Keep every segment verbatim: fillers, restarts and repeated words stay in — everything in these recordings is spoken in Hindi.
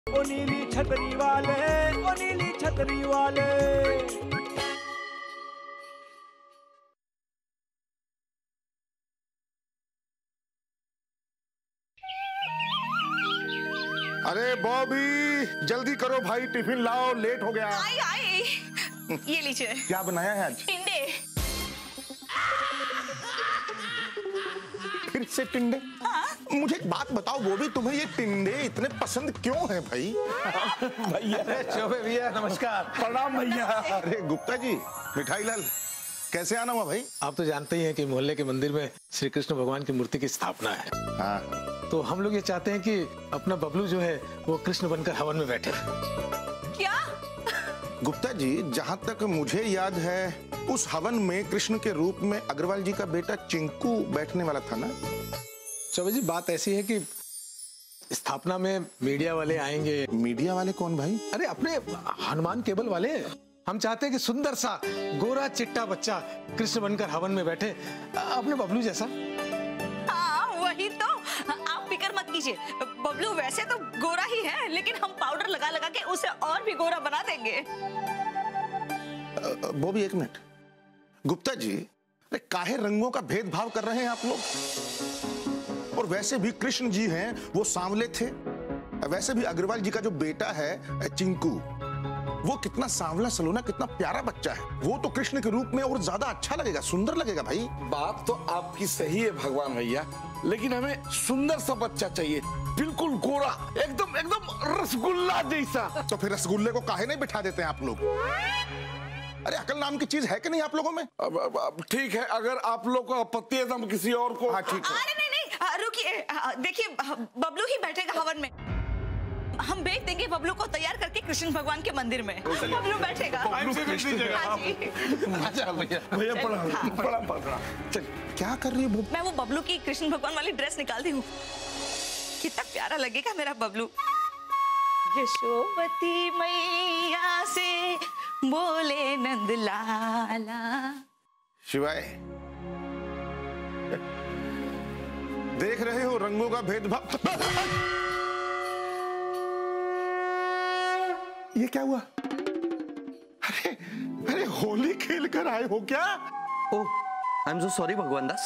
ओ नीली छतरी वाले, ओ नीली छतरी वाले। अरे बॉबी जल्दी करो भाई, टिफिन लाओ, लेट हो गया। आई आई ये लीजिए। क्या बनाया है आज? टिंडे। फिर से टिंडे? हाँ? मुझे एक बात बताओ बॉबी, तुम्हें ये टिंडे इतने पसंद क्यों है भाई? भैया चौबे भैया नमस्कार। प्रणाम भैया। अरे गुप्ता जी, मिठाई लाल, कैसे आना हुआ भाई? आप तो जानते ही हैं कि मोहल्ले के मंदिर में श्री कृष्ण भगवान की मूर्ति की स्थापना है। हाँ। तो हम लोग ये चाहते हैं कि अपना बबलू जो है वो कृष्ण बनकर हवन में बैठे। क्या? गुप्ता जी, जहाँ तक मुझे याद है उस हवन में कृष्ण के रूप में अग्रवाल जी का बेटा चिंकू बैठने वाला था ना? चौबे जी बात ऐसी है कि स्थापना में मीडिया वाले आएंगे। मीडिया वाले कौन भाई? अरे अपने हनुमान केबल वाले। हम चाहते हैं कि सुंदर सा गोरा चिट्टा बच्चा कृष्ण बनकर हवन में बैठे, अपने बबलू जैसा। हाँ वही तो, आप फिक्र मत कीजिए, बबलू वैसे तो गोरा ही है, लेकिन हम पाउडर लगा लगा के उसे और भी गोरा बना देंगे। वो भी एक मिनट, गुप्ता जी, अरे काहे रंगों का भेदभाव कर रहे हैं आप लोग? और वैसे भी कृष्ण जी हैं वो सांवले थे, वैसे भी अग्रवाल जी का जो बेटा है चिंकू, वो कितना सांवला सलोना, कितना प्यारा बच्चा है। वो तो कृष्ण के रूप में और ज्यादा अच्छा लगेगा, सुंदर लगेगा भाई। बात तो आपकी सही है भगवान भैया, लेकिन हमें सुंदर सा बच्चा चाहिए, बिल्कुल गोरा, एकदम एकदम रसगुल्ला जैसा। तो फिर रसगुल्ले को काहे नहीं बिठा देते हैं आप लोग? अरे अकल नाम की चीज है कि नहीं आप लोगों में? अब, अब, अब ठीक है, अगर आप लोग को आपत्ति है तो हम किसी और को। हाँ ठीक है। अरे नहीं नहीं रुकिए, देखिए बबलू ही बैठेगा हवन में। हम भेज देंगे बबलू को तैयार करके कृष्ण भगवान के मंदिर में। बबलू बैठेगा। हाँ जी। अच्छा भैया, भैया प्रणाम प्रणाम प्रणाम। चल, क्या कर रही है? मैं वो बबलू की कृष्ण भगवान वाली ड्रेस निकाल दी हूँ। कितना प्यारा लगेगा मेरा बबलू। यशोमती मैया से बोले नंद लाला। शिवाय, देख रहे हो रंगों का भेदभाव? ये क्या हुआ? अरे अरे होली खेल कर आए हो क्या? ओह, आई एम सो सॉरी भगवान दास।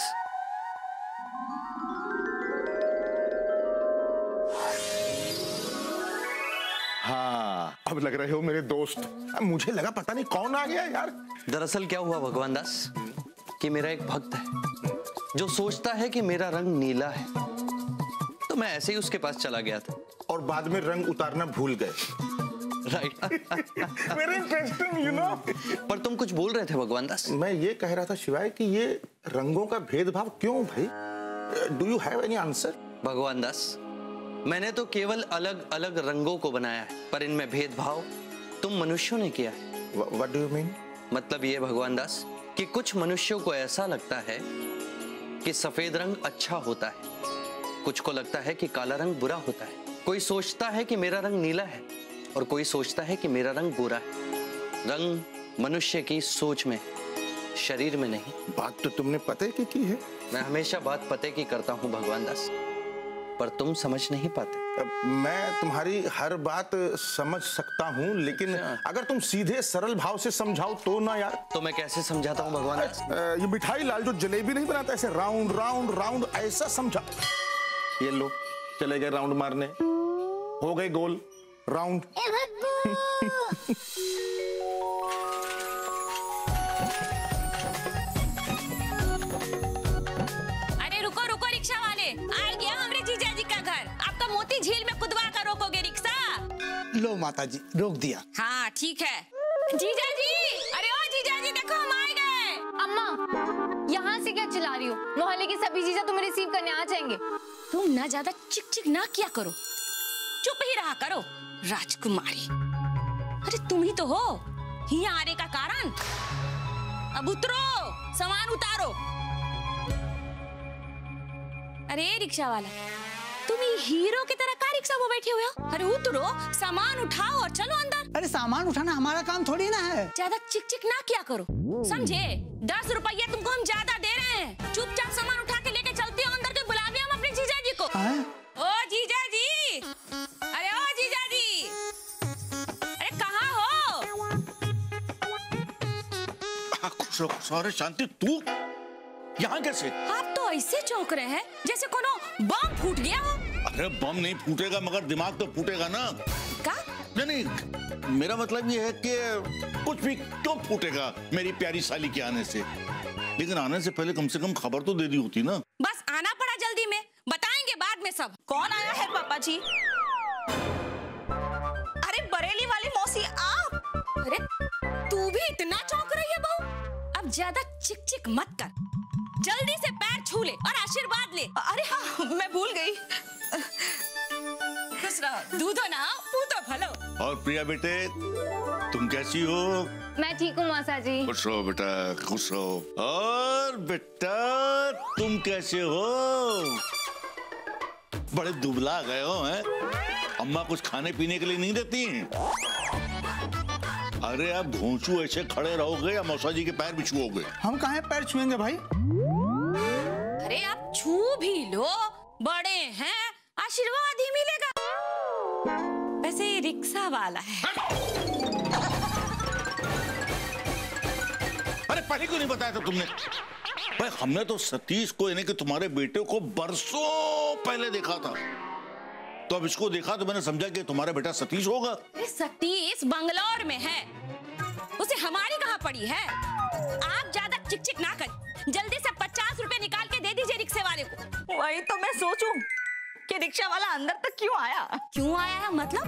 हाँ, अब लग रहे हो मेरे दोस्त। मुझे लगा पता नहीं कौन आ गया यार। दरअसल क्या हुआ भगवान दास कि मेरा एक भक्त है जो सोचता है कि मेरा रंग नीला है, तो मैं ऐसे ही उसके पास चला गया था और बाद में रंग उतारना भूल गए। Right. Very interesting, you know. पर तुम कुछ बोल रहे थे भगवान दास। मैं ये कह रहा था शिवाय कि ये रंगों का भेदभाव क्यों भाई? Do you have any answer? Bhagwan Das, मैंने तो केवल अलग अलग रंगों को बनाया है, पर इनमें भेदभाव तुम मनुष्यों ने किया है। What do you mean? मतलब ये भगवान दास कि कुछ मनुष्यों को ऐसा लगता है कि सफेद रंग अच्छा होता है, कुछ को लगता है कि काला रंग बुरा होता है। कोई सोचता है कि मेरा रंग नीला है और कोई सोचता है कि मेरा रंग गोरा है। रंग मनुष्य की सोच में, शरीर में नहीं। बात तो तुमने पते की की है। मैं हमेशा बात पते की करता हूँ भगवान दास, पर तुम समझ नहीं पाते। मैं तुम्हारी हर बात समझ सकता हूँ, लेकिन अगर तुम सीधे सरल भाव से समझाओ तो ना यार। तो मैं कैसे समझाता हूँ भगवान दास? ये मिठाई लाल जो जलेबी नहीं बनाता ऐसे राउंड राउंड राउंड, ऐसा समझा। ये लो, चले गए राउंड मारने, हो गए गोल राउंड। अरे रुको रुको रिक्शा वाले, आ गया हमरे जीजा जी का घर। आपका मोती झील में कुदवा कर रोकोगे रिक्शा? लो माता जी, रोक दिया। हाँ ठीक है। जीजा जी, अरे ओ जीजा जी देखो हम आ गए। अम्मा, यहाँ से क्या चिल्ला रही हो? मोहल्ले के सभी जीजा तुम्हें रिसीव करने आ जाएंगे। तुम ना ज्यादा चिक चिक ना किया करो, चुप ही रहा करो राजकुमारी। अरे तुम ही तो हो यहाँ आने का कारण। अब उतरो, सामान उतारो। अरे रिक्शा वाला, तुम ये हीरो की तरह का रिक्शा में बैठे हुए हो? अरे उतरो, सामान उठाओ और चलो अंदर। अरे सामान उठाना हमारा काम थोड़ी ना है। ज्यादा चिक चिक ना किया करो, समझे? दस रुपया तुमको हम ज्यादा दे रहे हैं, चुपचाप सामान उठा के लेके चलते हो अंदर के। बुलावे हम अपने जीजा जी को। है? ओ जीजा जी, अरे ओ जीजा जी, खुश रहो, सारे शांति। तू यहाँ कैसे? आप तो ऐसे चौंक रहे हैं जैसे कोनो बम फूट गया हो। अरे बम नहीं फूटेगा मगर दिमाग तो फूटेगा ना। का? नहीं नहीं, मेरा मतलब ये है कि कुछ भी क्यों फूटेगा मेरी प्यारी साली के आने से, लेकिन आने से पहले कम से कम खबर तो दे दी होती ना। बस आना पड़ा जल्दी में, बताएंगे बाद में सब। कौन आया है पापा जी? अरे बरेली वाली मौसी आप? अरे तू भी इतना चौंक रही है बहू? अब ज्यादा चिक चिक मत कर, जल्दी से पैर छू ले और आशीर्वाद ले। अरे हाँ, मैं भूल गई। खुश रहो, दूधो ना पूतो भलो। और प्रिया बेटे, तुम कैसी हो? मैं ठीक हूँ मौसा जी। खुश रहो बेटा, खुश रहो। और बेटा तुम कैसे हो? बड़े दुबला गए हो हैं? अम्मा कुछ खाने पीने के लिए नहीं देती हैं? अरे आप घोंचू ऐसे खड़े रहोगे या मौसा जी के पैर भी छुओगे? हम कहाँ पैर छुएंगे भाई? अरे आप छू भी लो, बड़े हैं, आशीर्वाद ही मिलेगा। वैसे ये रिक्शा वाला है। अरे पहले क्यों नहीं बताया था तुमने? भाई हमने तो सतीश को, यानी कि तुम्हारे बेटे को बरसों पहले देखा था, तो अब इसको देखा तो मैंने समझा कि तुम्हारा बेटा सतीश होगा। अरे सतीश बंगलौर में है, उसे हमारी कहाँ पड़ी है। आप ज्यादा चिक चिक ना कर, जल्दी से पचास रुपए निकाल के दे दीजिए रिक्शे वाले को। वही तो मैं सोचूं कि रिक्शा वाला अंदर तक क्यों आया? क्यों आया है मतलब?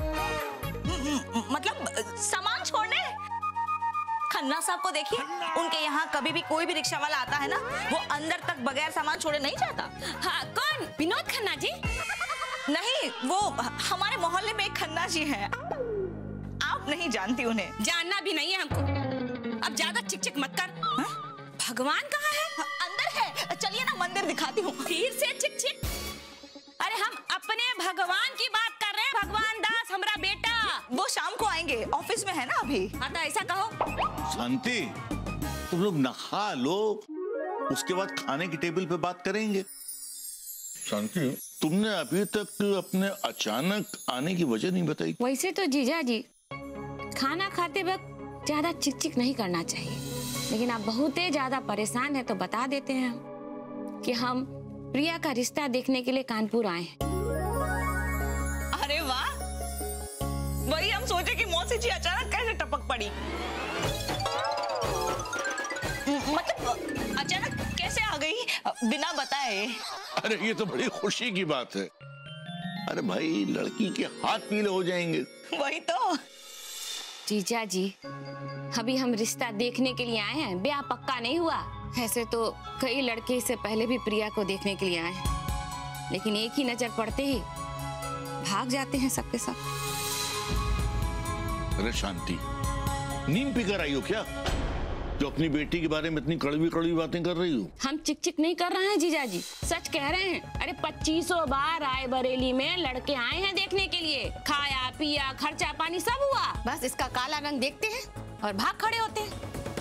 मतलब सामान छोड़ने। खन्ना साहब को देखिए, उनके यहाँ कभी भी कोई भी रिक्शा वाला आता है ना, वो अंदर तक बगैर सामान छोड़े नहीं जाता। हाँ, कौन? विनोद खन्ना जी? नहीं, वो हमारे मोहल्ले में एक खन्ना जी हैं। आप नहीं जानती उन्हें। जानना भी नहीं है हमको। अब ज्यादा चिक चिक मत कर। हा? भगवान कहाँ है? अंदर है, चलिए ना मंदिर दिखाती हूँ। फिर से चिक चिक। अरे हम अपने भगवान की बात कर रहे हैं, भगवान दास हमारा बेटा। वो शाम को आएंगे, ऑफिस में है ना अभी। हाँ तो ऐसा कहो। शांति, तुम लोग नहा लो, उसके बाद खाने की टेबल पे बात करेंगे। शांति, तुमने अभी तक अपने अचानक आने की वजह नहीं बताई। वैसे तो जीजा जी, खाना खाते वक्त ज्यादा चिक चिक नहीं करना चाहिए, लेकिन आप बहुत ही ज्यादा परेशान है तो बता देते हैं कि हम प्रिया का रिश्ता देखने के लिए कानपुर आए हैं। अरे वाह, वही हम सोचे कि मौसी जी अचानक कैसे टपक पड़ी। मतलब अचानक कैसे आ गई बिना बताए? अरे ये तो बड़ी खुशी की बात है। अरे भाई, लड़की के हाथ पीले हो जाएंगे। वही तो। जीजा जी, अभी हम रिश्ता देखने के लिए आए हैं, ब्याह पक्का नहीं हुआ। ऐसे तो कई लड़के इससे पहले भी प्रिया को देखने के लिए आए हैं, लेकिन एक ही नजर पड़ते ही भाग जाते हैं सबके सब। अरे शांति, नींद पी कर आई हो क्या, जो अपनी बेटी के बारे में इतनी कड़वी कड़वी बातें कर रही हो? हम चिक चिक नहीं कर रहे हैं जीजा जी, सच कह रहे हैं। अरे पच्चीसों बार राय बरेली में लड़के आए हैं देखने के लिए, खाया पिया खर्चा पानी सब हुआ, बस इसका काला रंग देखते हैं और भाग खड़े होते हैं।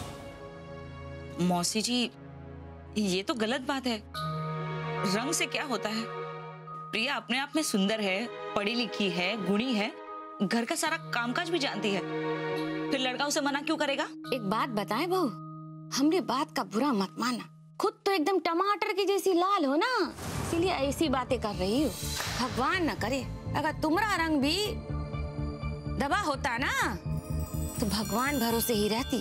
मौसी जी, ये तो गलत बात है। रंग से क्या होता है? प्रिया अपने आप में सुंदर है, पढ़ी लिखी है, गुणी है, घर का सारा कामकाज भी जानती है, फिर लड़का उसे मना क्यों करेगा? एक बात बताएं बहू, हमने बात का बुरा मत माना, खुद तो एकदम टमाटर की जैसी लाल हो ना, इसीलिए ऐसी बातें कर रही हो। भगवान न करे अगर तुम्हारा रंग भी दबा होता ना, तो भगवान भरोसे ही रहती,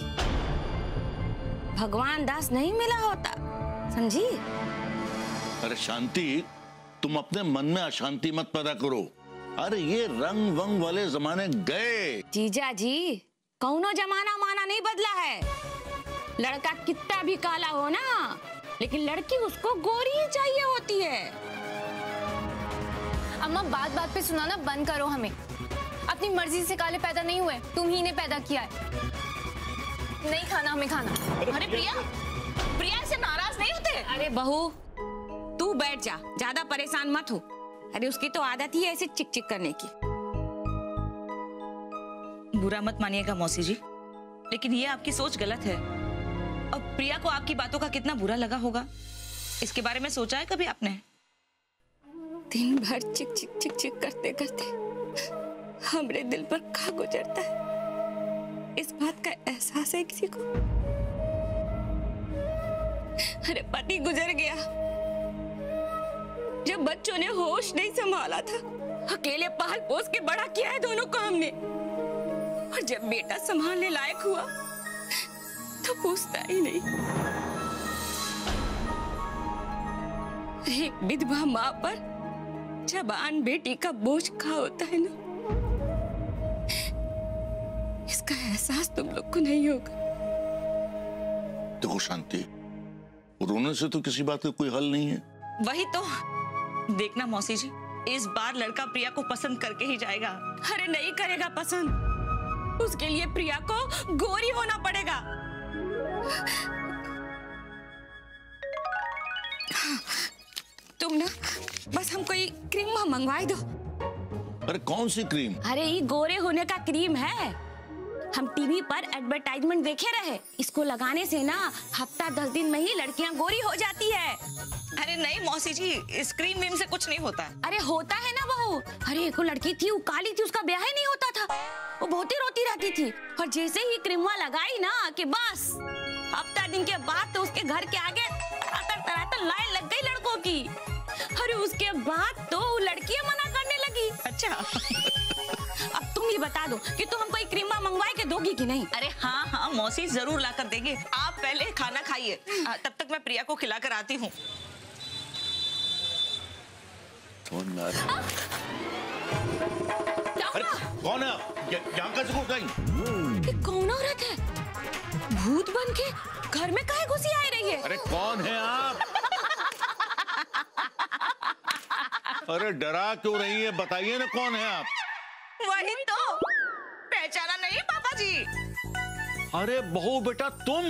भगवान दास नहीं मिला होता, समझी? अरे शांति, तुम अपने मन में अशांति मत पैदा करो। अरे ये रंग वंग वाले जमाने गए। जीजा जी, कौनो जमाना माना नहीं बदला है। लड़का कितना भी काला हो ना, लेकिन लड़की उसको गोरी ही चाहिए होती है। अम्मा बात बात पे सुनाना बंद करो हमें। अपनी मर्जी से काले पैदा नहीं हुए, तुम ही ने पैदा किया है। नहीं खाना हमें खाना। अरे प्रिया, प्रिया से नाराज नहीं होते? अरे बहू, तू बैठ जा, ज्यादा परेशान मत हो। अरे उसकी तो आदत ही है ऐसे चिक चिक करने की। बुरा मत मानिएगा मौसी जी, लेकिन ये आपकी सोच गलत है। अब प्रिया को आपकी बातों का कितना बुरा लगा होगा, इसके बारे में सोचा है कभी आपने? दिन भर चिक चिक चिक चिक करते करते हमरे दिल पर खा गुजरता है, इस बात का एहसास है किसी को? अरे पति गुजर गया जब बच्चों ने होश नहीं संभाला था। अकेले पाल पोस के बड़ा किया है दोनों को हमने, और जब बेटा संभालने लायक हुआ तो पूछता ही नहीं। एक विधवा माँ पर जबान बेटी का बोझ खा होता है ना, इसका एहसास तुम लोग को नहीं होगा। देखो शांति, रोने से तो किसी बात का कोई हल नहीं है। वही तो देखना मौसी जी, इस बार लड़का प्रिया को पसंद करके ही जाएगा। अरे नहीं करेगा पसंद, उसके लिए प्रिया को गोरी होना पड़ेगा। तुम ना बस हमको ये क्रीम मंगवाई दो। अरे कौन सी क्रीम? अरे ये गोरे होने का क्रीम है, हम टीवी पर एडवर्टाइजमेंट देखे रहे। इसको लगाने से ना हफ्ता दस दिन में ही लड़कियां गोरी हो जाती है। अरे नहीं मौसी जी, इस क्रीम वीम से कुछ नहीं होता। अरे होता है ना बहू। अरे एक लड़की थी, वो काली थी, उसका ब्याह ही नहीं होता था, वो बहुत ही रोती रहती थी। और जैसे ही क्रीमवा लगाई ना कि बस हफ्ता दिन के बाद तो उसके घर के आगे तरातर तरातर लाइन लग गई लड़कों की। अरे उसके बाद तो वो लड़कियां मना करने लगी। अच्छा अब तुम ये बता दो कि तुम हमको क्रीम मंगवा के दोगी कि नहीं? अरे हाँ हाँ मौसी जरूर ला कर देंगे, आप पहले खाना खाइए, तब तक मैं प्रिया को खिला कर आती हूँ। अरे कौन है आप? यहाँ कैसे घुस गई? ये कौन औरत है? भूत बन के घर में काहे घुसी आ रही है? अरे कौन है आप? अरे डरा क्यों रही है, बताइए ना कौन है आप? वही तो, पहचाना नहीं पापा जी? अरे बहू बेटा तुम?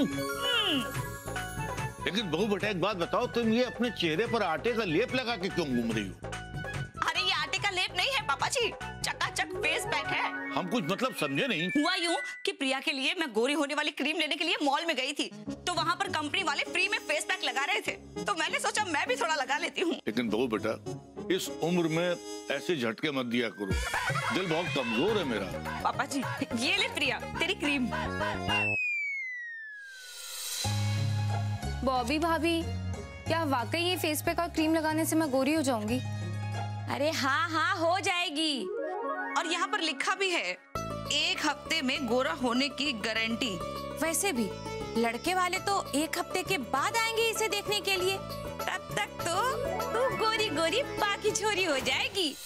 लेकिन बहू बेटा एक बात बताओ, तुम ये अपने चेहरे पर आटे का लेप लगा के क्यों घूम रही हो? अरे ये आटे का लेप नहीं है पापा जी, चकाचक फेस पैक है। हम कुछ मतलब समझे नहीं। हुआ यूं कि प्रिया के लिए मैं गोरी होने वाली क्रीम लेने के लिए मॉल में गई थी, तो वहाँ पर कंपनी वाले फ्री में फेस पैक लगा रहे थे, तो मैंने सोचा मैं भी थोड़ा लगा लेती हूँ। लेकिन बहू बेटा इस उम्र में ऐसे झटके मत दिया करो, दिल बहुत कमजोर है मेरा। पापा जी ये ले प्रिया तेरी क्रीम। बॉबी भाभी, क्या वाकई ये फेस पैक और क्रीम लगाने से मैं गोरी हो जाऊंगी? अरे हाँ हाँ हो जाएगी। और यहाँ पर लिखा भी है एक हफ्ते में गोरा होने की गारंटी। वैसे भी लड़के वाले तो एक हफ्ते के बाद आएंगे इसे देखने के लिए, तब तक तो तू गोरी गोरी बाकी छोरी हो जाएगी।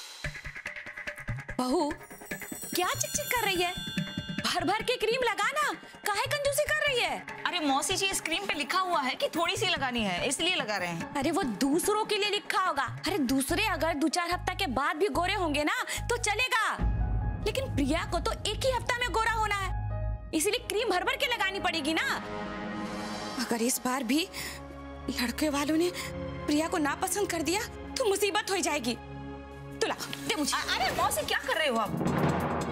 बहू क्या चिक-चिक कर रही है? भर भर के क्रीम लगाना, काहे कंजूसी कर रही है? अरे मौसी जी इस क्रीम पे लिखा हुआ है कि थोड़ी सी लगानी है, इसलिए लगा रहे हैं। अरे वो दूसरों के लिए लिखा होगा। अरे दूसरे अगर दो चार हफ्ता के बाद भी गोरे होंगे ना तो चलेगा, लेकिन प्रिया को तो एक ही हफ्ता में गोरा होना है, इसीलिए क्रीम भर भर के लगानी पड़ेगी ना। अगर इस बार भी लड़के वालों ने प्रिया को नापसंद कर दिया तो मुसीबत हो जाएगी। तुला दे मुझे। अरे मौसी क्या कर रहे हो आप?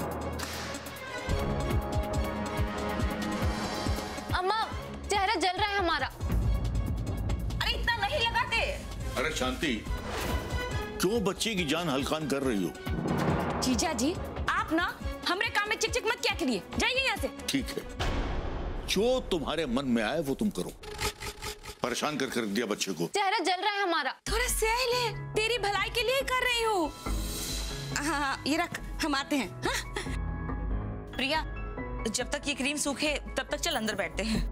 अम्मा चेहरा जल रहा है हमारा। अरे इतना नहीं लगाते। अरे शांति, क्यों बच्चे की जान हल्कान कर रही हो? जीजा जी आप ना हमरे काम में चिक चिक मत क्या करिए, जाइए यहाँ से। ठीक है, जो तुम्हारे मन में आए वो तुम करो, परेशान कर कर दिया बच्चे को। चेहरा जल रहा है हमारा। थोड़ा सहल है, तेरी भलाई के लिए कर रही हूँ। हाँ हाँ ये रख, हम आते हैं। हाँ? प्रिया जब तक ये क्रीम सूखे तब तक चल अंदर बैठते हैं।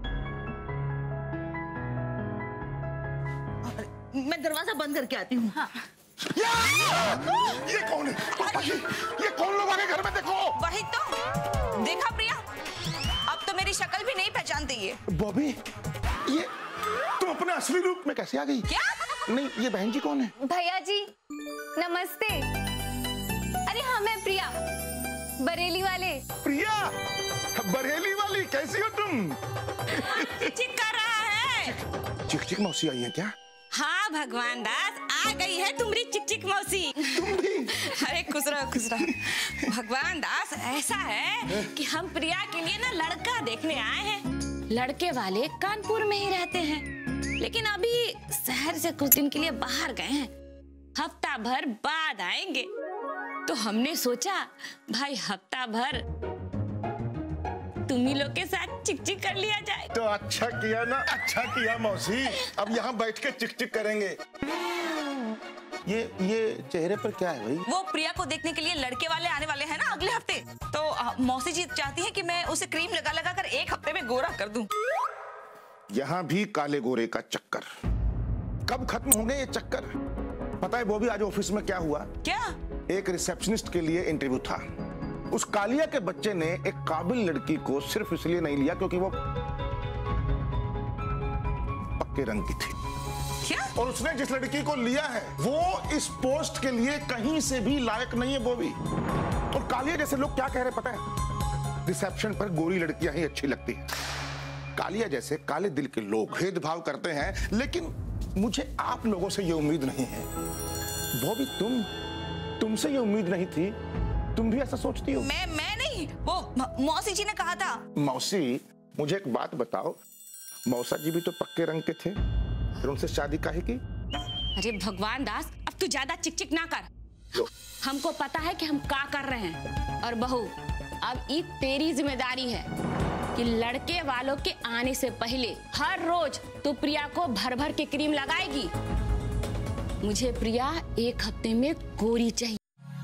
मैं दरवाजा बंद करके आती हूँ। हाँ। ये कौन है? पापा जी, ये कौन लोग आगे घर में? देखो। वही तो देखा प्रिया, अब तो मेरी शक्ल भी नहीं पहचानती है। बॉबी ये तुम अपने असली रूप में कैसे आ गई? क्या? नहीं ये बहन जी कौन है? भैया जी नमस्ते। अरे हाँ मैं प्रिया, बरेली वाले। प्रिया बरेली वाली, कैसी हो तुम? चिक कर रहा है। चिक चिक मौसी आई है क्या? हाँ भगवान दास आ गई है तुम्हारी चिक चिक मौसी। तुम भी? अरे खुश रहो खुश रहो। भगवान दास ऐसा है कि हम प्रिया के लिए ना लड़का देखने आए हैं। लड़के वाले कानपुर में ही रहते हैं, लेकिन अभी शहर से कुछ दिन के लिए बाहर गए हैं, हफ्ता भर बाद आएंगे। तो हमने सोचा भाई हफ्ता भर तुम्ही लोग के साथ चिक चिक कर लिया जाए। तो अच्छा किया ना, अच्छा किया मौसी। अब यहाँ बैठ के चिक चिक करेंगे। ये ये चेहरे पर क्या है भाई? वो प्रिया को देखने के लिए लड़के वाले आने वाले हैं ना अगले हफ्ते, तो आ, मौसी जी चाहती है कि मैं उसे क्रीम लगा लगा कर एक हफ्ते में गोरा कर दूं। यहाँ भी काले गोरे का चक्कर। कब खत्म होंगे ये चक्कर? पता है बॉबी, आज ऑफिस में क्या हुआ? क्या? एक रिसेप्शनिस्ट के लिए इंटरव्यू था। उस कालिया के बच्चे ने एक काबिल लड़की को सिर्फ इसलिए नहीं लिया क्योंकि वो पक्के रंग की थी। क्या? और उसने जिस लड़की को लिया है वो इस पोस्ट के लिए कहीं से भी लायक नहीं है बॉबी। और कालिया जैसे लोग क्या कह रहे पता है? रिसेप्शन पर गोरी लड़कियां ही अच्छी लगती हैं। कालिया जैसे काले दिल के लोग भेदभाव करते हैं, लेकिन मुझे आप लोगों से ये उम्मीद नहीं है। बॉबी तुम तुमसे ये उम्मीद नहीं थी। तुम भी ऐसा सोचती हो? मैं मैं नहीं, वो मौसी जी ने कहा था। मौसी, मुझे एक बात बताओ, मौसा जी भी तो पक्के रंग के थे, फिर उनसे शादी काहे की? अरे भगवान दास, अब तू ज्यादा चिक चिक ना कर। हमको पता है कि हम क्या कर रहे हैं। और बहू, अब ये तेरी जिम्मेदारी है कि लड़के वालों के आने से पहले हर रोज तू प्रिया को भर भर के क्रीम लगाएगी। मुझे प्रिया एक हफ्ते में गोरी चाहिए।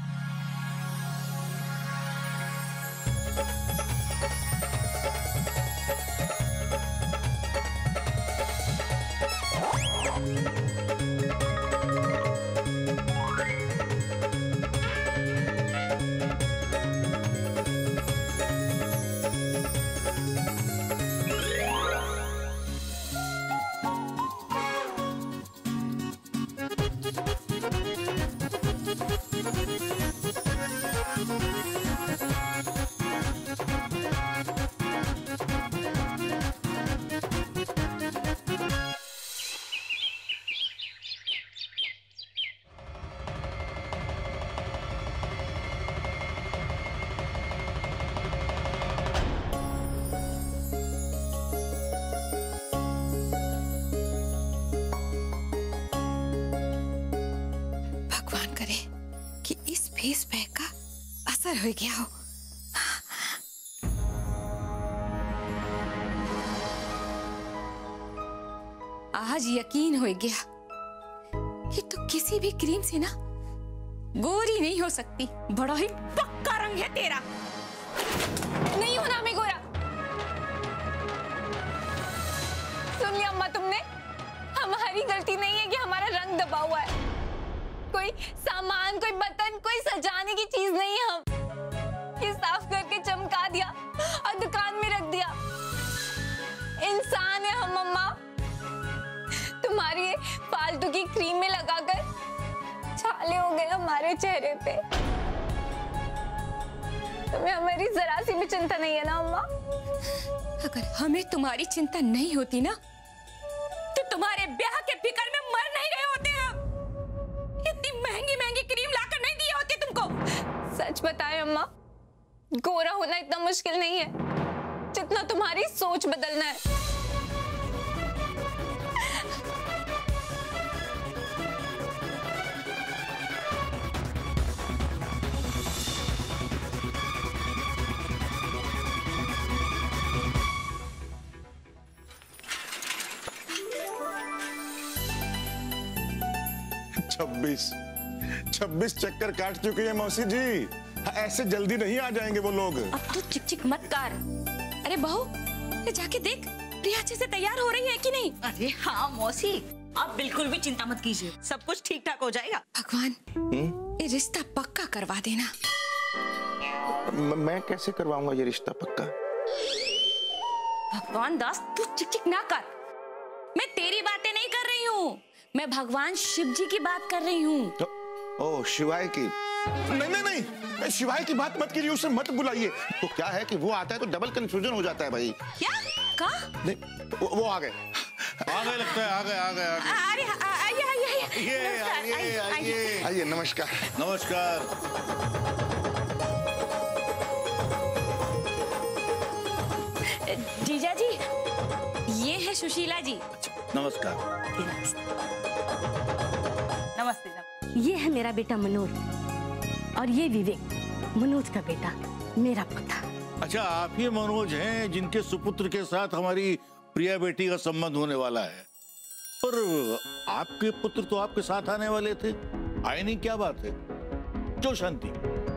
फेस पैक का असर हो गया हो। आज यकीन हो गया कि तू किसी भी क्रीम से ना गोरी नहीं हो सकती। बड़ा ही पक्का रंग है तेरा। नहीं होना मैं गोरा। सुन लिया अम्मा तुमने? हमारी गलती नहीं है कि हमारा रंग दबा हुआ है। कोई सामान, कोई बटन, कोई सजाने की चीज नहीं है। हम ये साफ करके चमका दिया और दुकान में रख दिया। इंसान है हम अम्मा। तुम्हारी फालतू की क्रीम में लगाकर छाले हो गए हमारे चेहरे पे। तुम्हें हमारी जरा सी भी चिंता नहीं है ना अम्मा? अगर हमें तुम्हारी चिंता नहीं होती ना तो तुम्हारे ब्याह के फिकर में मर नहीं रहे होते हम। इतनी महंगी महंगी क्रीम लाकर नहीं दी होती तुमको। सच बताएं अम्मा, गोरा होना इतना मुश्किल नहीं है जितना तुम्हारी सोच बदलना है। छब्बीस छब्बीस चक्कर काट चुकी है मौसी जी। ऐसे जल्दी नहीं आ जाएंगे वो लोग। अब तू चिक चिक मत कर। अरे बहू, जाके देख प्रिया अच्छे से तैयार हो रही है कि नहीं। अरे हाँ मौसी, आप बिल्कुल भी चिंता मत कीजिए, सब कुछ ठीक ठाक हो जाएगा। भगवान, ये रिश्ता पक्का करवा देना। म- मैं कैसे करवाऊंगा ये रिश्ता पक्का? भगवान दास, तू चिक चिक ना कर। मैं तेरी बातें नहीं कर रही हूँ, मैं भगवान शिव जी की बात कर रही हूँ। तो, ओ शिवाय की? नहीं नहीं नहीं, शिवाय की बात मत कीजिए, उसे मत बुलाइए। तो क्या है कि वो आता है तो डबल कंफ्यूजन हो जाता है भाई। क्या? का? नहीं, वो, वो आ गए आ गए लगता है, आ गए आ गए आ गए। अरे आइए आइए आइए आइए आइए आइए। नमस्कार नमस्कार। जीजा जी, ये है सुशीला जी। नमस्कार। नमस्ते। ये है मेरा बेटा मनोज और ये विवेक, मनोज का बेटा। मेरा पोता। अच्छा, आप ही मनोज हैं जिनके सुपुत्र के साथ हमारी प्रिया बेटी का संबंध होने वाला है। पर आपके पुत्र तो आपके साथ आने वाले थे, आए नहीं, क्या बात है? जो शांति।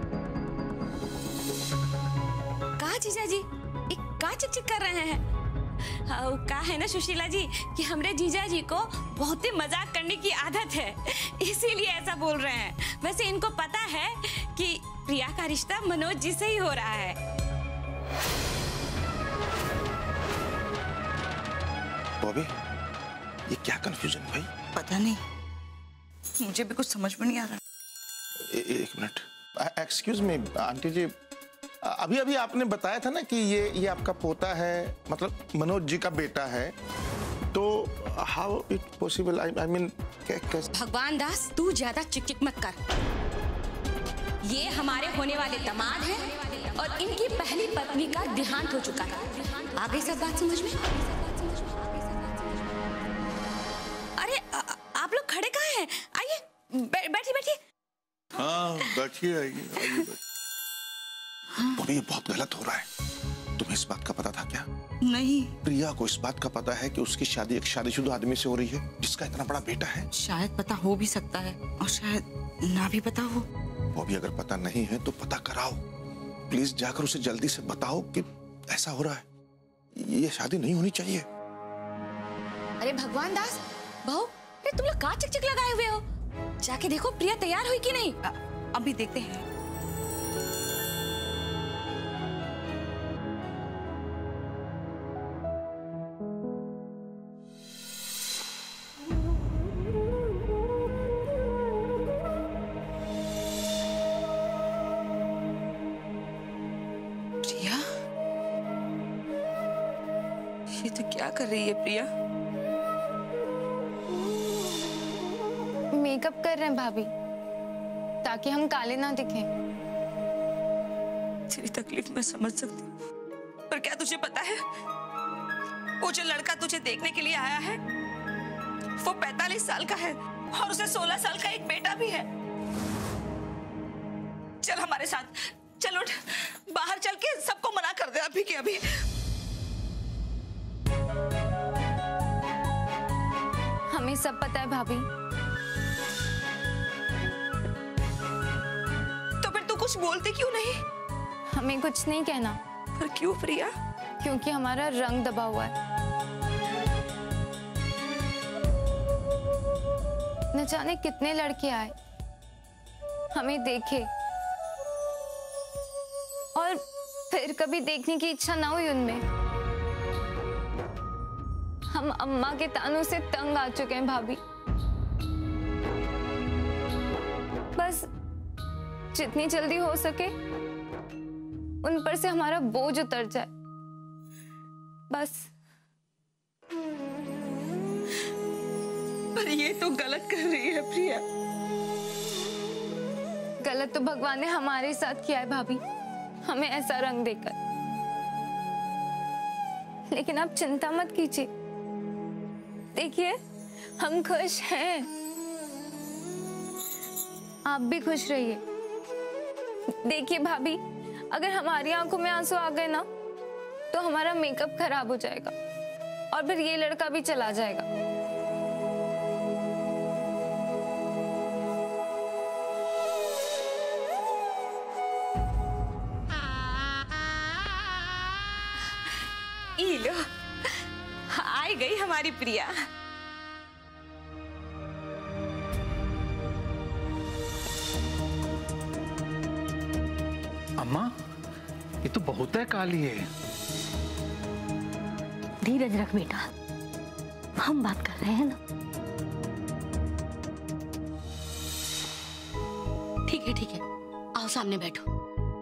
कहा जीजा जी, एक का चिक चिक कर रहे हैं? हाँ, कहा है ना सुशीला जी कि हमरे जीजा जी को बहुत ही मजाक करने की आदत है, इसीलिए ऐसा बोल रहे हैं। वैसे इनको पता है कि प्रिया का रिश्ता मनोज जी से ही हो रहा है। बॉबी, ये क्या कंफ्यूजन भाई? पता नहीं, मुझे भी कुछ समझ में नहीं आ रहा। ए, एक minute, excuse me aunty ji, अभी अभी आपने बताया था ना कि ये ये आपका पोता है, मतलब मनोज जी का बेटा है, तो how it possible? I I mean कैसे? भगवान दास, तू ज्यादा चिक चिक मत कर। ये हमारे होने वाले दामाद हैं और इनकी पहली पत्नी का देहांत हो चुका है। आ गई सब बात समझ में? अरे आ, आप लोग खड़े कहाँ हैं? आइए, बै, बैठिए बैठिए। हाँ, बैठिए, आइए आइए बैठिए। बॉबी, ये बहुत गलत हो रहा है। तुम्हें इस बात का पता था क्या? नहीं। प्रिया को इस बात का पता है कि उसकी शादी एक शादीशुदा आदमी से हो रही है जिसका इतना बड़ा बेटा है। शायद पता हो भी सकता है और शायद ना भी पता हो। बॉबी, अगर पता नहीं है तो पता कराओ प्लीज, जाकर उसे जल्दी से बताओ कि ऐसा हो रहा है, ये शादी नहीं होनी चाहिए। अरे भगवान दास, बहू, अरे तुम लोग का चिक चिक लगाए हुए हो? जाके देखो प्रिया तैयार हुई कि नहीं। आ, अभी देखते हैं। प्रिया, ये तो क्या कर रही है प्रिया? मेकअप कर रहे हैं भाभी, ताकि हम काले ना दिखें। तेरी तकलीफ मैं समझ सकती हूँ, पर क्या तुझे पता है वो जो लड़का तुझे देखने के लिए आया है वो पैंतालीस साल का है और उसे सोलह साल का एक बेटा भी है। चल हमारे साथ, चल उठ, बाहर चल के सबको मना कर दे अभी के अभी। हमें सब पता है भाभी। तो फिर तू कुछ बोलती क्यों नहीं? हमें कुछ नहीं कहना। पर क्यों प्रिया? क्योंकि हमारा रंग दबा हुआ है। न जाने कितने लड़के आए, हमें देखे और फिर कभी देखने की इच्छा ना हुई उनमें। हम अम्मा के तानों से तंग आ चुके हैं भाभी। बस जितनी जल्दी हो सके उन पर से हमारा बोझ उतर जाए, बस। पर ये तो गलत कर रही है प्रिया। गलत तो भगवान ने हमारे साथ किया है भाभी, हमें ऐसा रंग देकर। लेकिन आप चिंता मत कीजिए, देखिए हम खुश हैं, आप भी खुश रहिए। देखिए भाभी, अगर हमारी आंखों में आंसू आ गए ना तो हमारा मेकअप खराब हो जाएगा और फिर ये लड़का भी चला जाएगा। ये लो, आई गई हमारी प्रिया। अम्मा, ये तो बहुत है काली है। धीरज रख बेटा, हम बात कर रहे हैं ना। ठीक है ठीक है, आओ सामने बैठो।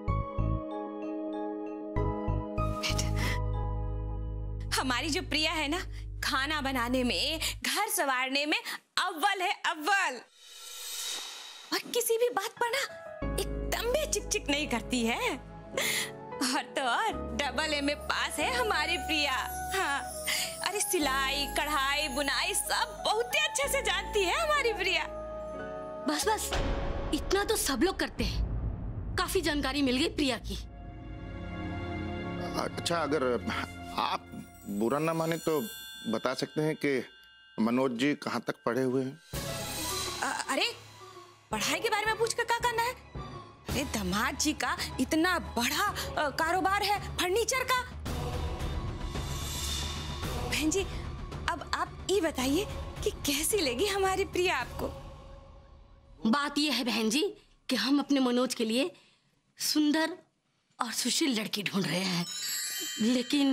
हमारी जो प्रिया है ना, खाना बनाने में, घर संवारने में अव्वल है, अव्वल। और किसी भी बात पर ना एकदम भी चिक चिक नहीं करती है। और तो और डबल ए में पास है हमारी प्रिया। हाँ, अरे सिलाई, कढ़ाई, बुनाई सब बहुत ही अच्छे से जानती है हमारी प्रिया। बस बस, इतना तो सब लोग करते हैं। काफी जानकारी मिल गई प्रिया की। अच्छा, अगर आप बुरा ना माने तो बता सकते हैं कि मनोज जी कहाँ तक पढ़े हुए हैं? अ, अरे पढ़ाई के बारे में पूछ कर क्या करना है? अरे दामाद जी का इतना बड़ा अ, कारोबार है फर्नीचर का। बहन जी, अब आप ये बताइए कि कैसी लगी हमारी प्रिया आपको? बात यह है बहन जी कि हम अपने मनोज के लिए सुंदर और सुशील लड़की ढूंढ रहे हैं, लेकिन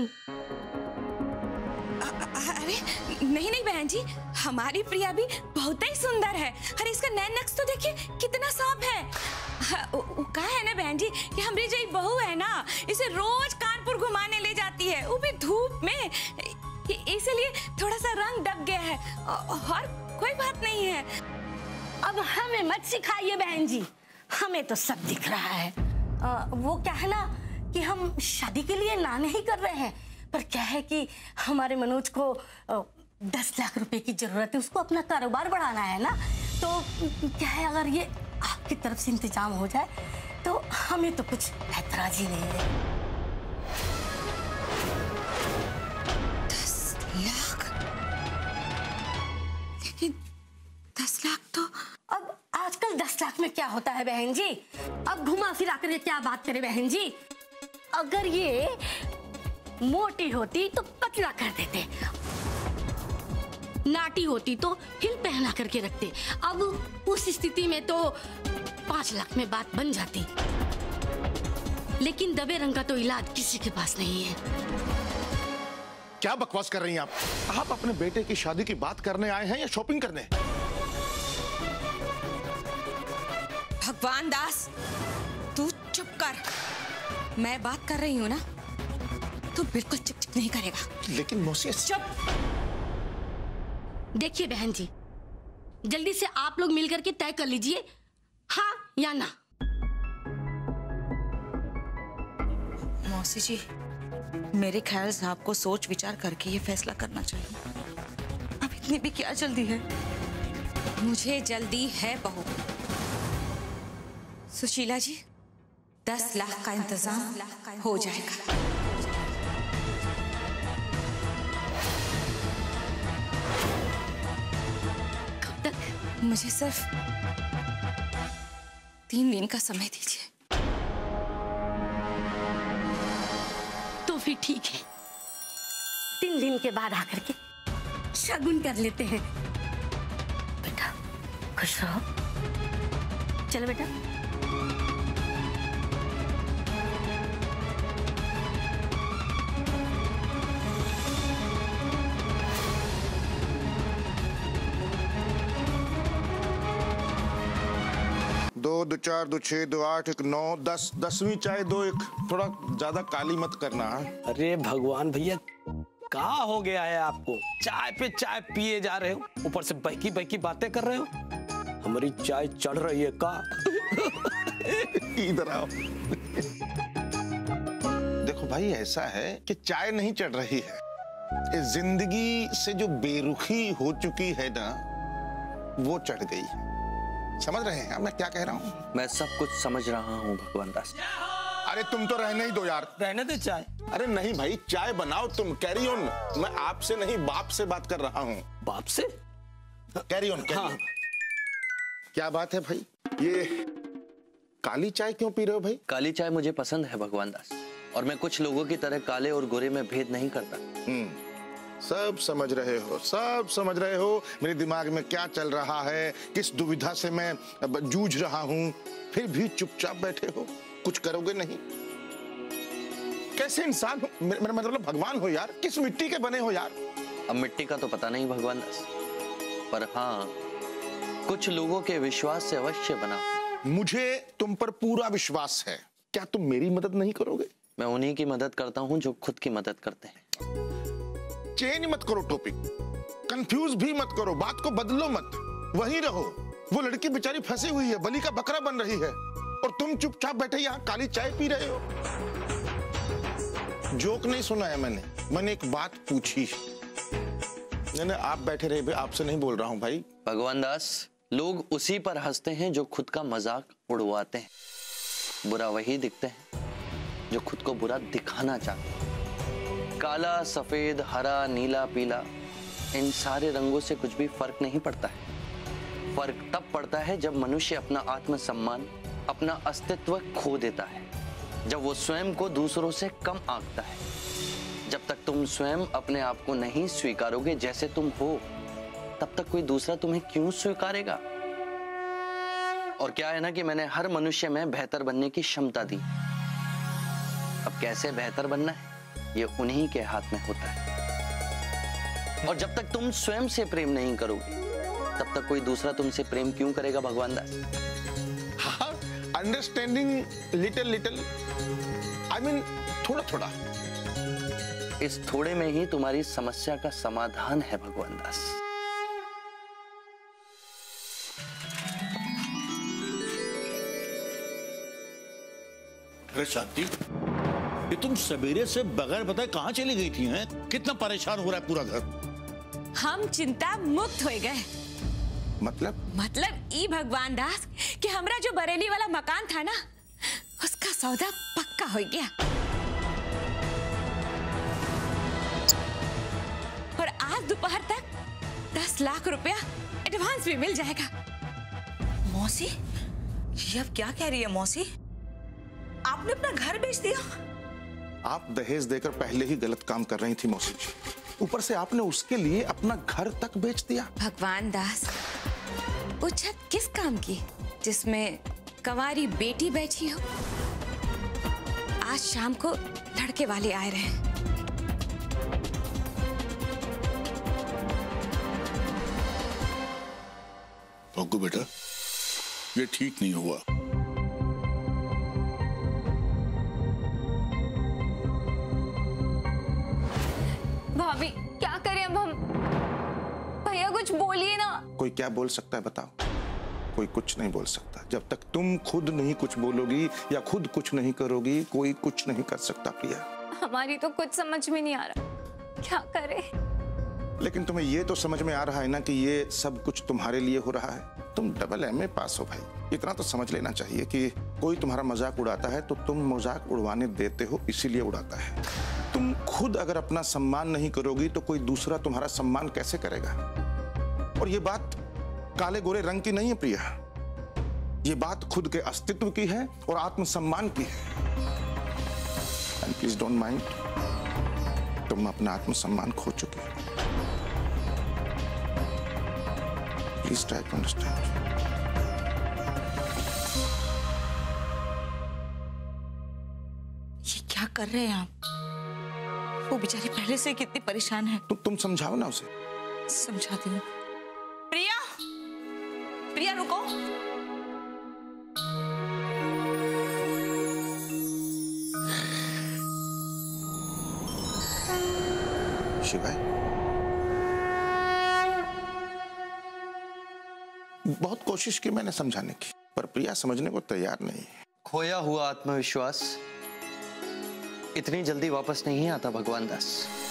अरे नहीं नहीं बहन जी, हमारी प्रिया भी बहुत ही सुंदर है। अरे इसका नैन नक्श तो देखिए कितना साफ है। कहा है ना बहन जी कि हमारी जो बहू है ना, इसे रोज कानपुर घुमाने ले जाती है, वो भी धूप में, इसलिए थोड़ा सा रंग दब गया है और कोई बात नहीं है। अब हमें मत सिखाइए बहन जी, हमें तो सब दिख रहा है। आ, वो क्या है ना कि हम शादी के लिए ना नहीं कर रहे हैं, पर क्या है कि हमारे मनोज को आ, दस लाख रुपए की जरूरत है, उसको अपना कारोबार बढ़ाना है ना। तो क्या है, अगर ये आपकी तरफ से इंतजाम हो जाए तो हमें तो कुछ ऐतराज ही नहीं है। दस लाख? लेकिन दस लाख तो अब आजकल दस लाख में क्या होता है बहन जी? अब घुमा फिरा कर ये क्या बात करे बहन जी? अगर ये मोटी होती तो पतला कर देते, नाटी होती तो हिल पहना करके रखते। अब उस स्थिति में तो पांच लाख में बात बन जाती, लेकिन दबे रंग का तो इलाज किसी के पास नहीं है। क्या बकवास कर रही हैं आप? आप अपने बेटे की शादी की बात करने आए हैं या शॉपिंग करने? भगवान दास, तू चुप कर। मैं बात कर रही हूँ ना, तू बिल्कुल चिक चिक नहीं करेगा। लेकिन मौसी, चुप। देखिए बहन जी, जल्दी से आप लोग मिलकर के तय कर लीजिए, हाँ या ना। मौसी जी, मेरे ख्याल से आपको सोच विचार करके ये फैसला करना चाहिए। अब इतनी भी क्या जल्दी है? मुझे जल्दी है बहू। सुशीला जी, दस लाख का इंतजाम हो जाएगा। कब तक? मुझे सिर्फ तीन दिन का समय दीजिए। तो फिर ठीक है, तीन दिन के बाद आकर के शगुन कर लेते हैं। बेटा खुश रहो। चलो बेटा। दो दो चार दो छह दो आठ एक नौ दस, दसवीं चाय दो, एक थोड़ा ज्यादा काली मत करना। अरे भगवान भैया, कहाँ हो गया है आपको? चाय पे चाय पिए जा रहे हो, ऊपर से बहकी बहकी बातें कर रहे हो। हमारी चाय चढ़ रही है का? इधर आओ। देखो भाई, ऐसा है कि चाय नहीं चढ़ रही है, इस जिंदगी से जो बेरुखी हो चुकी है ना, वो चढ़ गई है। समझ रहे हैं मैं क्या कह रहा हूँ? मैं सब कुछ समझ रहा हूँ भगवान दास। अरे तुम तो रहने ही दो यार। रहने दे चाय। अरे नहीं भाई, चाय बनाओ तुम, कैरी ऑन। मैं आपसे नहीं, बाप से बात कर रहा हूँ। बाप से? Carry on, carry on. क्या बात है भाई, ये काली चाय क्यों पी रहे हो भाई? काली चाय मुझे पसंद है भगवान दास, और मैं कुछ लोगों की तरह काले और गोरे में भेद नहीं करता। हम्म, सब समझ रहे हो, सब समझ रहे हो मेरे दिमाग में क्या चल रहा है, किस दुविधा से मैं जूझ रहा हूँ। फिर भी चुपचाप बैठे हो, कुछ करोगे नहीं। कैसे इंसान हो? मेरा मतलब भगवान हो यार, किस मिट्टी के बने हो यार? अब मिट्टी का तो पता नहीं भगवान दास, पर हाँ, कुछ लोगों के विश्वास से अवश्य बना। मुझे तुम पर पूरा विश्वास है। क्या तुम मेरी मदद नहीं करोगे? मैं उन्हीं की मदद करता हूँ जो खुद की मदद करते हैं। चेंज मत करो टॉपिक, कंफ्यूज भी मत करो, बात को बदलो मत, वहीं रहो। वो लड़की बेचारी फंसी हुई है, बलि का बकरा बन रही है, और तुम चुपचाप बैठे यहाँ काली चाय पी रहे हो। जोक नहीं सुनाया मैंने, मैंने एक बात पूछी। नहीं नहीं, आप बैठे रहे, आपसे नहीं बोल रहा हूँ भाई। भगवान दास, लोग उसी पर हंसते हैं जो खुद का मजाक उड़वाते हैं। बुरा वही दिखते हैं जो खुद को बुरा दिखाना चाहते हैं। काला, सफेद, हरा, नीला, पीला, इन सारे रंगों से कुछ भी फर्क नहीं पड़ता है। फर्क तब पड़ता है जब मनुष्य अपना आत्मसम्मान, अपना अस्तित्व खो देता है, जब वो स्वयं को दूसरों से कम आंकता है। जब तक तुम स्वयं अपने आप को नहीं स्वीकारोगे जैसे तुम हो, तब तक कोई दूसरा तुम्हें क्यों स्वीकारेगा? और क्या है ना कि मैंने हर मनुष्य में बेहतर बनने की क्षमता दी। अब कैसे बेहतर बनना है, ये उन्हीं के हाथ में होता है। और जब तक तुम स्वयं से प्रेम नहीं करोगे, तब तक कोई दूसरा तुमसे प्रेम क्यों करेगा भगवान दास? हाँ, understanding little little, I mean थोड़ा थोड़ा। इस थोड़े में ही तुम्हारी समस्या का समाधान है भगवान दास। अरे शांति, ये तुम सवेरे से बगैर बताए कहां चली गई थी हैं? कितना परेशान हो रहा है पूरा घर। हम चिंता मुक्त हो गए। मतलब मतलब ई भगवान दास कि हमरा जो बरेली वाला मकान था ना, उसका सौदा पक्का हो गया। और आज दोपहर तक दस लाख रुपया एडवांस भी मिल जाएगा। मौसी, ये अब क्या कह रही है मौसी? आपने अपना घर बेच दिया? आप दहेज देकर पहले ही गलत काम कर रही थी मौसी जी, ऊपर से आपने उसके लिए अपना घर तक बेच दिया। भगवान दास, वो छत किस काम की जिसमें कंवारी बेटी बैठी हो? आज शाम को लड़के वाले आए रहे। भग्गू बेटा, ये ठीक नहीं हुआ। भाभी क्या करें अब हम? भैया कुछ बोलिए ना। कोई क्या बोल सकता है बताओ? कोई कुछ नहीं बोल सकता। जब तक तुम खुद नहीं कुछ बोलोगी या खुद कुछ नहीं करोगी, कोई कुछ नहीं कर सकता प्रिया। हमारी तो कुछ समझ में नहीं आ रहा, क्या करें? लेकिन तुम्हें ये तो समझ में आ रहा है ना कि ये सब कुछ तुम्हारे लिए हो रहा है। तुम डबल एम ए पास हो भाई, इतना तो समझ लेना चाहिए कि कोई तुम्हारा मजाक उड़ाता है तो तुम मजाक उड़वाने देते हो, इसीलिए उड़ाता है। तुम खुद अगर अपना सम्मान नहीं करोगी तो कोई दूसरा तुम्हारा सम्मान कैसे करेगा? और ये बात काले गोरे रंग की नहीं है प्रिया, ये बात खुद के अस्तित्व की है और आत्मसम्मान की है। एंड प्लीज डोंट माइंड, तुम अपना आत्मसम्मान खो चुकी हो। Please try to understand. ये क्या कर रहे हैं आप? वो बेचारी पहले से कितनी परेशान है। तु, तुम समझाओ ना उसे। समझाती हूँ। प्रिया, प्रिया रुको। शिवाय, बहुत कोशिश की मैंने समझाने की, पर प्रिया समझने को तैयार नहीं है। खोया हुआ आत्मविश्वास इतनी जल्दी वापस नहीं आता भगवान दास।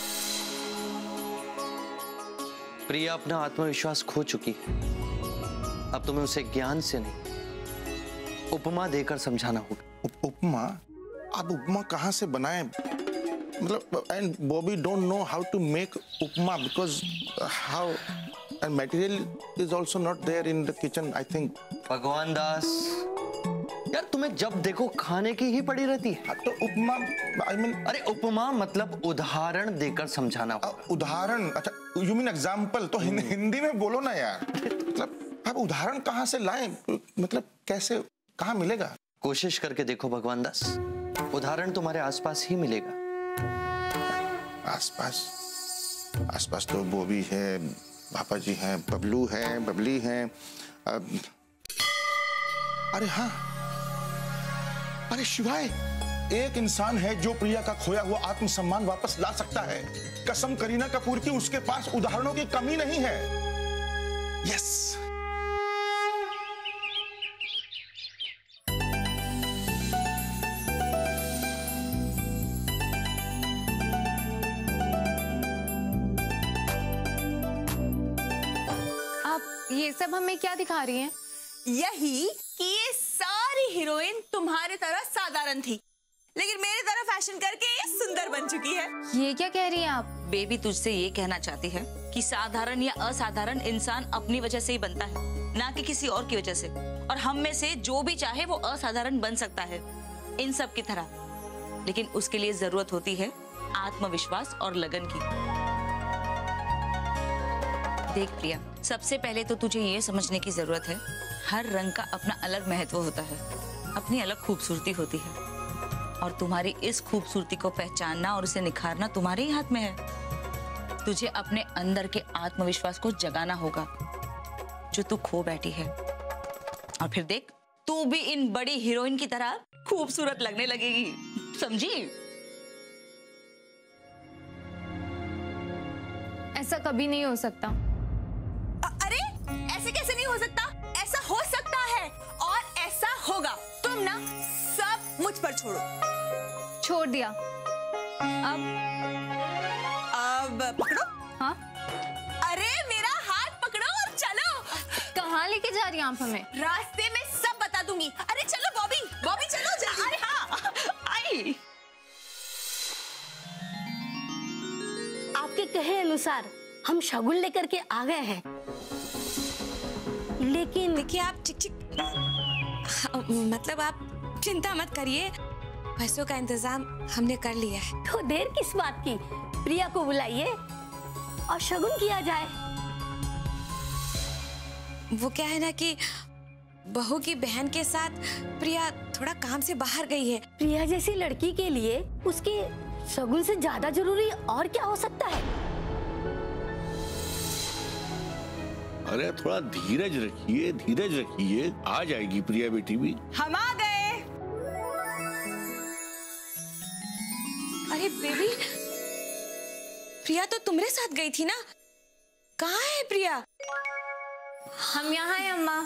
प्रिया अपना आत्मविश्वास खो चुकी है। अब तुम्हें उसे ज्ञान से नहीं, उपमा देकर समझाना होगा। उप, उपमा? अब उपमा कहां से बनाएं? मतलब, and Bobby don't know how to make upma because how and material is also not there in the kitchen I think. Bhagwan Das, यार तुम्हें जब देखो खाने की ही पड़ी रहती है। तो उपमा आई मीन, अरे उपमा मतलब उदाहरण देकर समझाना होगा। उदाहरण? अच्छा, यू मीन एग्जाम्पल? तो हिं, हिंदी में बोलो ना यार। मतलब अब उदाहरण कहाँ से लाएं? मतलब कैसे, कहाँ मिलेगा? कोशिश करके देखो भगवान दास, उदाहरण तुम्हारे आसपास ही मिलेगा। आसपास? आसपास तो बॉबी है, पापा जी हैं, बबलू है, बबली है। अब अरे हाँ, अरे शिवाय, एक इंसान है जो प्रिया का खोया हुआ आत्मसम्मान वापस ला सकता है। कसम करीना कपूर की, उसके पास उदाहरणों की कमी नहीं है। यस। आप ये सब हमें क्या दिखा रही हैं? यही कि ये सारी हीरोइन तुम्हारे तरह साधारण थी, लेकिन मेरी तरह फैशन करके ये सुंदर बन चुकी है। ये क्या कह रही हैं आप? बेबी तुझसे ये कहना चाहती है कि साधारण या असाधारण इंसान अपनी वजह से ही बनता है, ना कि किसी और की वजह से। और हम में से जो भी चाहे वो असाधारण बन सकता है, इन सब की तरह। लेकिन उसके लिए जरूरत होती है आत्मविश्वास और लगन की। देख प्रिया, सबसे पहले तो तुझे ये समझने की जरूरत है, हर रंग का अपना अलग महत्व होता है, अपनी अलग खूबसूरती होती है। और तुम्हारी इस खूबसूरती को पहचानना और उसे निखारना तुम्हारे ही हाथ में है। तुझे अपने अंदर के आत्मविश्वास को जगाना होगा जो तू खो बैठी है। और फिर देख, तू भी इन बड़ी हीरोइन की तरह खूबसूरत लगने लगेगी, समझी? ऐसा कभी नहीं हो सकता। अरे ऐसे कैसे नहीं हो सकता? ऐसा हो सकता है और ऐसा होगा। तुम ना सब मुझ पर छोड़ो। छोड़ दिया। अब अब पकड़ो। हाँ? अरे मेरा हाथ पकड़ो और चलो। कहाँ लेके जा रही हैं आप हमें? रास्ते में सब बता दूंगी। अरे चलो बॉबी, बॉबी चलो जल्दी। अरे हाँ, आई। आपके कहे अनुसार हम शगुन लेकर के आ गए हैं, लेकिन देखिए आप चिक चिक, मतलब आप चिंता मत करिए, पैसों का इंतजाम हमने कर लिया है। तो देर किस बात की? प्रिया को बुलाइए और शगुन किया जाए। वो क्या है ना कि बहू की बहन के साथ प्रिया थोड़ा काम से बाहर गई है। प्रिया जैसी लड़की के लिए उसके शगुन से ज्यादा जरूरी और क्या हो सकता है? अरे थोड़ा धीरज रखिए, धीरज रखिए, आ जाएगी प्रिया बेटी भी। हम आ गए। अरे बेबी, प्रिया तो तुम्हारे साथ गई थी ना? कहाँ है प्रिया? हम यहाँ हैं अम्मा।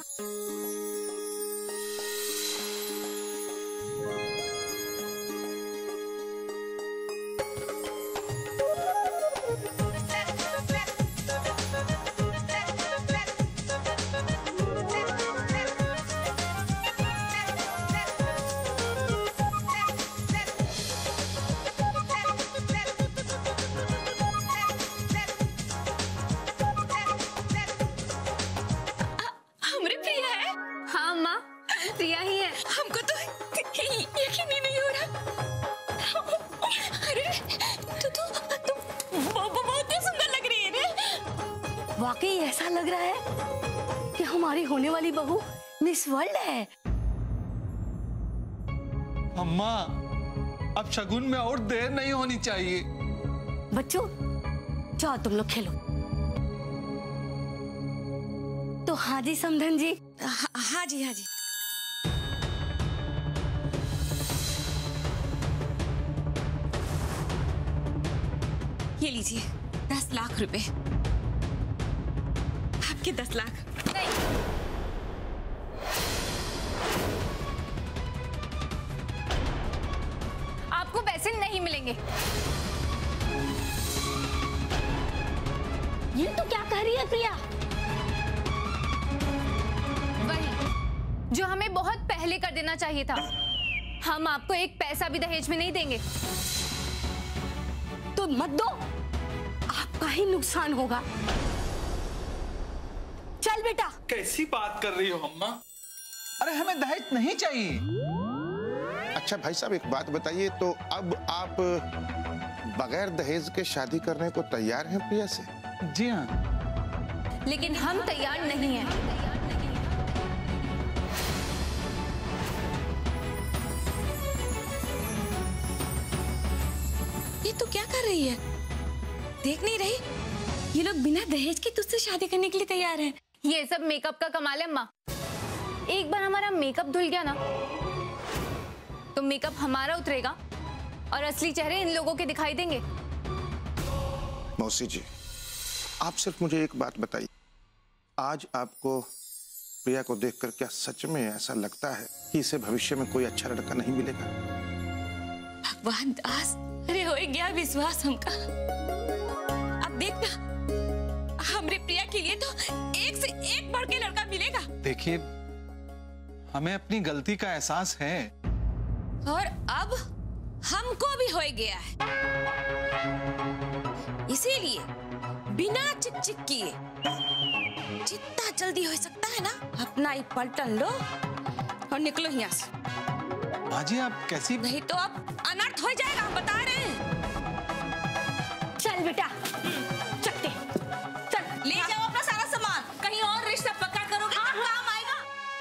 प्रिया ही है। हमको तो यकीन ही नहीं हो रहा। अरे तू तो तुम बहुत ही सुंदर लग रही है रे। वाकई ऐसा लग रहा है कि हमारी होने वाली बहू मिस वर्ल्ड है। अम्मा, अब शगुन में और देर नहीं होनी चाहिए। बच्चों जाओ तुम लोग खेलो। तो हाँ जी समधन जी। हाँ जी हाँ जी। ये लीजिए दस लाख रुपए, आपके दस लाख। नहीं, आपको पैसे नहीं मिलेंगे। ये तो क्या कह रही है प्रिया? वही जो हमें बहुत पहले कर देना चाहिए था। हम आपको एक पैसा भी दहेज में नहीं देंगे। तो मत दो, आपका ही नुकसान होगा। चल बेटा। कैसी बात कर रही हो अम्मा? अरे हमें दहेज नहीं चाहिए। अच्छा भाई साहब एक बात बताइए, तो अब आप बगैर दहेज के शादी करने को तैयार हैं प्रिया से? जी हाँ। लेकिन हम तैयार नहीं हैं। ये तो क्या कर रही है? देख नहीं रही? ये लोग बिना दहेज के तुझसे शादी करने के लिए तैयार हैं। ये सब मेकअप का कमाल है अम्मा। एक बार हमारा मेकअप धुल गया ना, तो मेकअप हमारा उतरेगा और असली चेहरे इन लोगों के दिखाई देंगे। मौसी जी, आप सिर्फ मुझे एक बात बताइए, आज आपको प्रिया को देखकर क्या सच में ऐसा लगता है कि इसे भविष्य में कोई अच्छा लड़का नहीं मिलेगा? भगवान दास, अरे हो गया विश्वास हमका। अब देखना, हमरे प्रिया के लिए तो एक से एक बढ़ के लड़का मिलेगा। देखिए, हमें अपनी गलती का एहसास है। और अब हमको भी हो गया है, इसीलिए बिना चिक चिक किए जितना जल्दी हो सकता है ना अपना ही पलटन लो और निकलो यहाँ से। माँ जी आप कैसी? नहीं तो अब अनर्थ हो जाएगा, हम बता रहे हैं। चल बेटा चकते चल, ले जाओ अपना सारा सामान, कहीं और रिश्ता पक्का करोगे तो काम आएगा।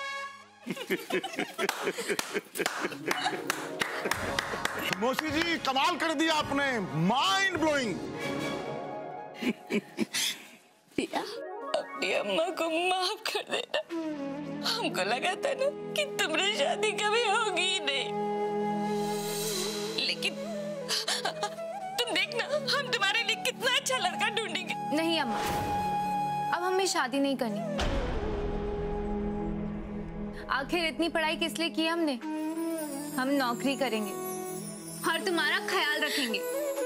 मौसी जी कमाल कर दिया आपने, माइंड ब्लोइंग। प्रिया, अपनी अम्मा को माफ कर देना। हमको लगा था ना कि तुम्हारी शादी कभी होगी ही नहीं, लेकिन तुम देखना हम तुम्हारे लिए कितना अच्छा लड़का ढूंढेंगे। नहीं अम्मा, अब हमें शादी नहीं करनी। आखिर इतनी पढ़ाई किस लिए की हमने? हम नौकरी करेंगे और तुम्हारा ख्याल रखेंगे,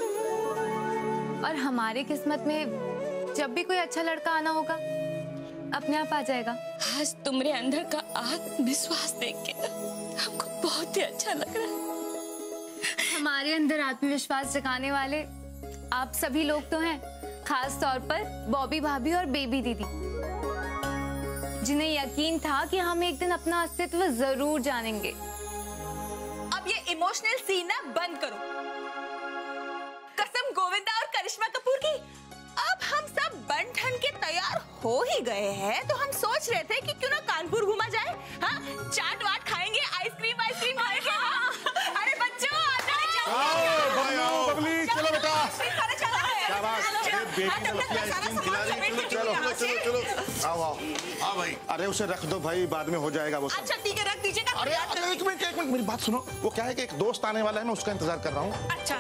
और हमारे किस्मत में जब भी कोई अच्छा लड़का आना होगा अपने आप आ जाएगा। आज तुम्हारे अंदर का आत्मविश्वास देख के ना हमको बहुत ही अच्छा लग रहा है। हमारे अंदर आत्मविश्वास जगाने वाले आप सभी लोग तो हैं, खास तौर पर बॉबी भाभी और बेबी दीदी, जिन्हें यकीन था कि हम एक दिन अपना अस्तित्व जरूर जानेंगे। अब ये इमोशनल सीन ना बंद करो। कसम गोविंदा और करिश्मा कपूर की, अब हम सब बन ठन के तैयार हो ही गए हैं, तो हम सोच रहे थे कि क्यों ना कानपुर घूमा जाए। हाँ, चाट वाट खाएंगे, आइसक्रीम आइसक्रीम खाएंगे। हाँ। अरे बच्चों आओ भाई आओ, बबली चलो बेटा। शाबाश, बेबी हाँ, को आइसक्रीम खिला रही, चलो चलो चलो चलो आओ आओ। हाँ भाई, अरे उसे रख दो भाई, बाद में हो जाएगा वो सब। अच्छा ठीक है, रख दीजिएगा। अरे एक मिनट एक मिनट मेरी बात सुनो, वो क्या है कि एक दोस्त आने वाला है, मैं उसका इंतजार कर रहा हूँ। अच्छा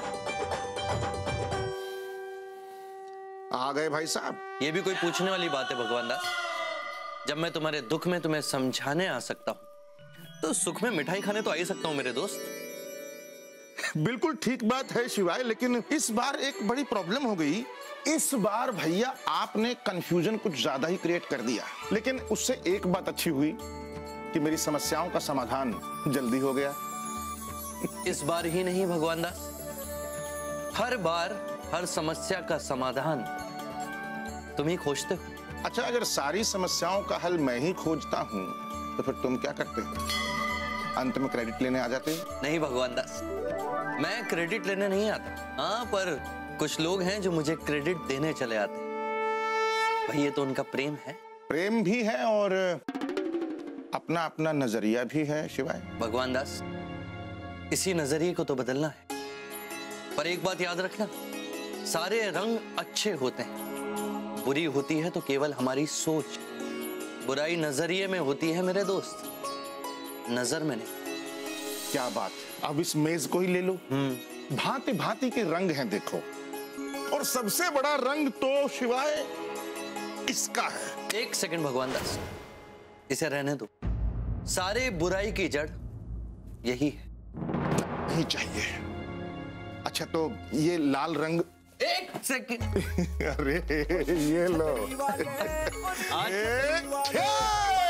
आ गए भाई साहब। ये भी कोई पूछने वाली बात है भगवान दास? जब मैं तुम्हारे दुख में तुम्हें समझाने आ सकता हूँ, तो सुख में मिठाई खाने तो आ ही सकता हूँ मेरे दोस्त। बिल्कुल ठीक बात है शिवाय, लेकिन इस बार एक बड़ी प्रॉब्लम हो गई। इस बार भैया आपने कंफ्यूजन कुछ ज्यादा ही क्रिएट कर दिया, लेकिन उससे एक बात अच्छी हुई कि मेरी समस्याओं का समाधान जल्दी हो गया। इस बार ही नहीं भगवान दास, हर बार हर समस्या का समाधान तुम ही खोजते हो। अच्छा, अगर सारी समस्याओं का हल मैं ही खोजता हूँ तो फिर तुम क्या करते हो? अंत में क्रेडिट लेने आ जाते हो? नहीं भगवान दास, मैं क्रेडिट लेने नहीं आता। हाँ, पर कुछ लोग हैं जो मुझे क्रेडिट देने चले आते हैं। भाई ये तो उनका प्रेम है। प्रेम भी है और अपना अपना नजरिया भी है शिवाय। भगवान दास, इसी नजरिए को तो बदलना है। पर एक बात याद रखना, सारे रंग अच्छे होते हैं, बुरी होती है तो केवल हमारी सोच। बुराई नजरिए में होती है मेरे दोस्त, नजर में नहीं। क्या बात, अब इस मेज को ही ले लो। भांति भांति के रंग हैं देखो, और सबसे बड़ा रंग तो शिवाय इसका है। एक सेकंड भगवान दास, इसे रहने दो। सारे बुराई की जड़ यही है। नहीं चाहिए। अच्छा तो ये लाल रंग। एक सेकंड। अरे ये लो। आज